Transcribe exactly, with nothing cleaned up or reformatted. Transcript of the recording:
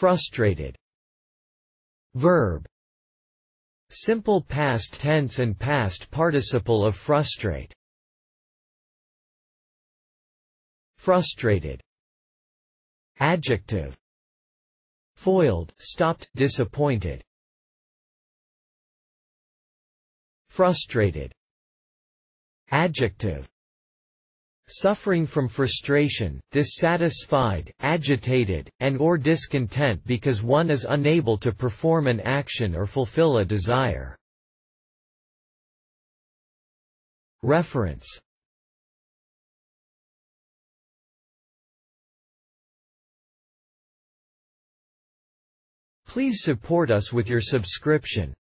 Frustrated. Verb. Simple past tense and past participle of frustrate. Frustrated. Adjective. Foiled, stopped, disappointed. Frustrated. Adjective. Suffering from frustration, dissatisfied, agitated, and or discontent because one is unable to perform an action or fulfill a desire. Reference. Please support us with your subscription.